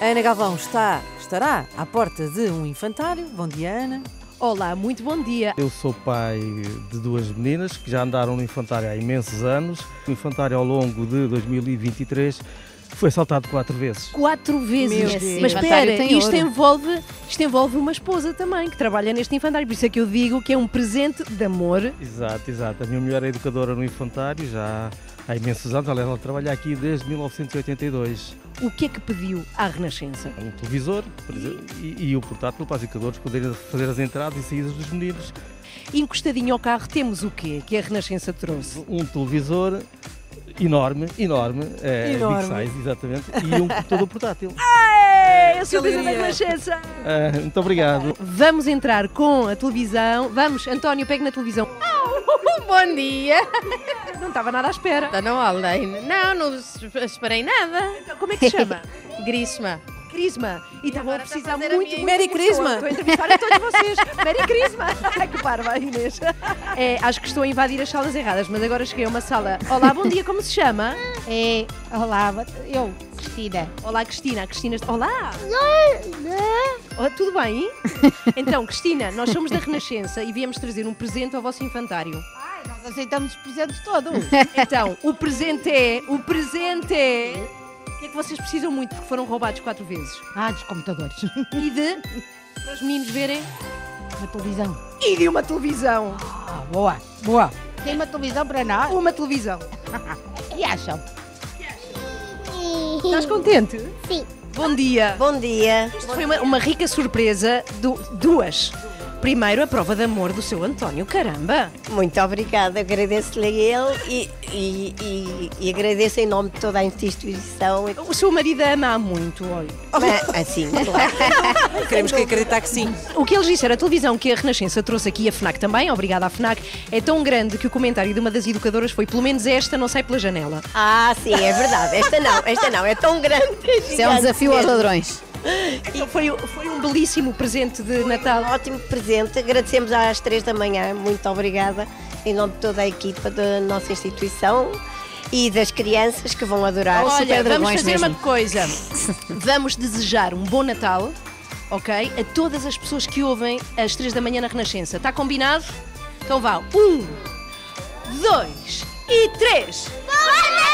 A Ana Galvão estará à porta de um infantário. Bom dia, Ana. Olá, muito bom dia. Eu sou pai de duas meninas que já andaram no infantário há imensos anos. O infantário, ao longo de 2023, foi saltado 4 vezes. 4 vezes? Meu Deus. Mas espera, isto ouro. envolve uma esposa também, que trabalha neste infantário. Por isso é que eu digo que é um presente de amor. Exato. A minha mulher é educadora no infantário já há imensos anos. Aliás, ela trabalha aqui desde 1982. O que é que pediu à Renascença? Um televisor e o portátil para os educadores poderem fazer as entradas e saídas dos meninos. Encostadinho ao carro temos o quê que a Renascença trouxe? Um televisor enorme, big size, exatamente, e um computador portátil. Eu sou da Renascença! Muito obrigado. Vamos entrar com a televisão. Vamos, António, pegue na televisão. Bom dia! Não estava nada à espera. Está no online? Não esperei nada. Então, como é que se chama? Grisma. Crisma. E estavam a agora precisar está a fazer muito, a minha muito Mary Crisma. Estou a entrevistar a todos vocês. Mary Crisma. Ai, que parva, Inês. Acho que estou a invadir as salas erradas, mas agora cheguei a uma sala. Olá, bom dia, como se chama? Olá, eu, Cristina. Olá, Cristina. A Cristina... Olá! Oh, tudo bem? Então, Cristina, nós somos da Renascença e viemos trazer um presente ao vosso infantário. Nós aceitamos os presentes todos. Então, o presente é... O que é que vocês precisam muito porque foram roubados 4 vezes? Dos computadores. E de... Para os meninos verem... Uma televisão. E de uma televisão. Boa. Tem uma televisão para nós? Uma televisão. O que acham? Estás contente? Sim. Bom dia. Bom dia. Isto foi uma rica surpresa. Duas. Primeiro, a prova de amor do seu António, caramba. Muito obrigada. Agradeço-lhe a ele e agradeço em nome de toda a instituição. O seu marido ama muito, olha. Assim, claro. Queremos que acreditar que sim. O que eles disseram, a televisão que a Renascença trouxe aqui, a FNAC também, obrigada à FNAC, é tão grande que o comentário de uma das educadoras foi: pelo menos esta não sai pela janela. Sim, é verdade. Esta não. É tão grande. Isso é um desafio aos ladrões. Então foi um belíssimo presente de Natal. Ótimo presente. Agradecemos às 3 da manhã. Muito obrigada. Em nome de toda a equipa da nossa instituição e das crianças que vão adorar. Olha, vamos fazer uma coisa. Vamos desejar um bom Natal, ok? A todas as pessoas que ouvem às 3 da manhã na Renascença. Está combinado? Então vá. 1, 2 e 3. Boa